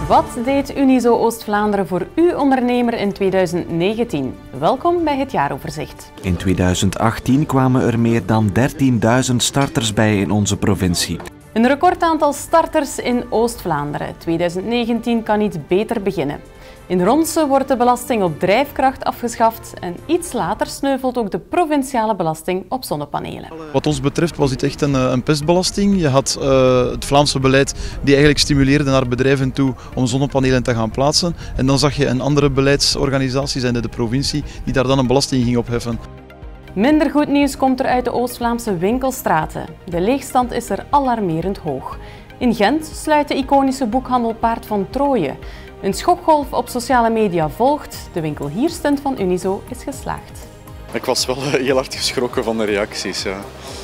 Wat deed Unizo Oost-Vlaanderen voor uw ondernemer in 2019? Welkom bij het jaaroverzicht. In 2018 kwamen er meer dan 13.000 starters bij in onze provincie. Een recordaantal starters in Oost-Vlaanderen. 2019 kan niet beter beginnen. In Ronse wordt de belasting op drijfkracht afgeschaft en iets later sneuvelt ook de provinciale belasting op zonnepanelen. Wat ons betreft was dit echt een pestbelasting. Je had het Vlaamse beleid die eigenlijk stimuleerde naar bedrijven toe om zonnepanelen te gaan plaatsen. En dan zag je een andere beleidsorganisatie, zijnde de provincie, die daar dan een belasting ging opheffen. Minder goed nieuws komt er uit de Oost-Vlaamse winkelstraten. De leegstand is er alarmerend hoog. In Gent sluit de iconische boekhandel Paard van Troje. Een schokgolf op sociale media volgt. De winkel hier-stunt van Unizo is geslaagd. Ik was wel heel hard geschrokken van de reacties. Ja.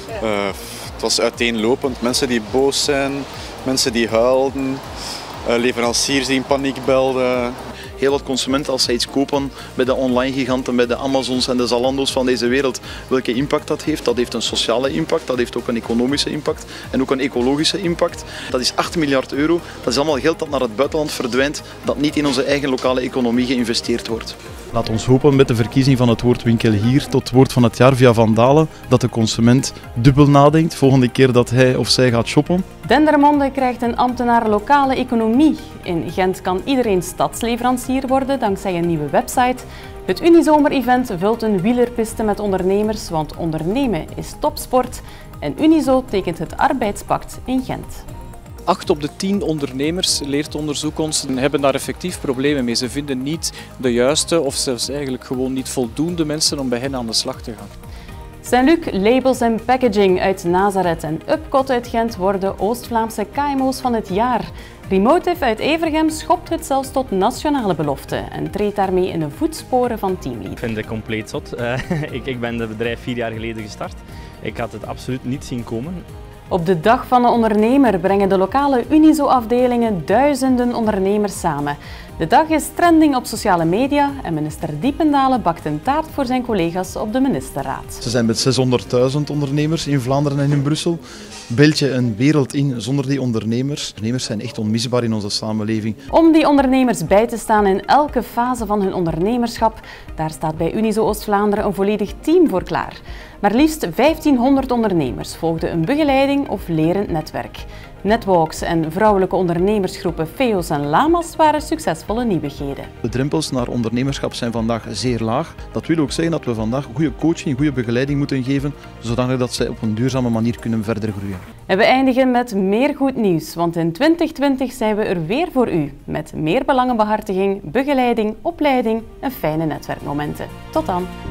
Het was uiteenlopend. Mensen die boos zijn, mensen die huilden, leveranciers die in paniek belden. Heel wat consumenten, als zij iets kopen bij de online giganten, bij de Amazons en de Zalando's van deze wereld, welke impact dat heeft. Dat heeft een sociale impact, dat heeft ook een economische impact en ook een ecologische impact. Dat is 8 miljard euro. Dat is allemaal geld dat naar het buitenland verdwijnt, dat niet in onze eigen lokale economie geïnvesteerd wordt. Laat ons hopen met de verkiezing van het woord winkel hier tot woord van het jaar via Van Dalen, dat de consument dubbel nadenkt volgende keer dat hij of zij gaat shoppen. Dendermonde krijgt een ambtenaar lokale economie. In Gent kan iedereen stadsleverancier worden dankzij een nieuwe website. Het Unizomer-event vult een wielerpiste met ondernemers, want ondernemen is topsport. En Unizo tekent het arbeidspact in Gent. 8 op de 10 ondernemers, leert onderzoek ons, hebben daar effectief problemen mee. Ze vinden niet de juiste of zelfs eigenlijk gewoon niet voldoende mensen om bij hen aan de slag te gaan. Saint-Luc Labels & Packaging uit Nazareth en Upcot uit Gent worden Oost-Vlaamse KMO's van het jaar. Remotive uit Evergem schopt het zelfs tot nationale belofte en treedt daarmee in de voetsporen van Teamlead. Ik vind het compleet zot. Ik ben het bedrijf 4 jaar geleden gestart. Ik had het absoluut niet zien komen. Op de Dag van de Ondernemer brengen de lokale Unizo-afdelingen duizenden ondernemers samen. De dag is trending op sociale media en minister Diependalen bakt een taart voor zijn collega's op de ministerraad. Ze zijn met 600.000 ondernemers in Vlaanderen en in Brussel. Beeld je een wereld in zonder die ondernemers? Ondernemers zijn echt onmisbaar in onze samenleving. Om die ondernemers bij te staan in elke fase van hun ondernemerschap, daar staat bij Unizo Oost-Vlaanderen een volledig team voor klaar. Maar liefst 1500 ondernemers volgden een begeleiding of lerend netwerk. Netwalks en vrouwelijke ondernemersgroepen FEO's en LAMA's waren succesvolle nieuwigheden. De drempels naar ondernemerschap zijn vandaag zeer laag. Dat wil ook zeggen dat we vandaag goede coaching, goede begeleiding moeten geven, zodat zij op een duurzame manier kunnen verder groeien. En we eindigen met meer goed nieuws, want in 2020 zijn we er weer voor u. Met meer belangenbehartiging, begeleiding, opleiding en fijne netwerkmomenten. Tot dan!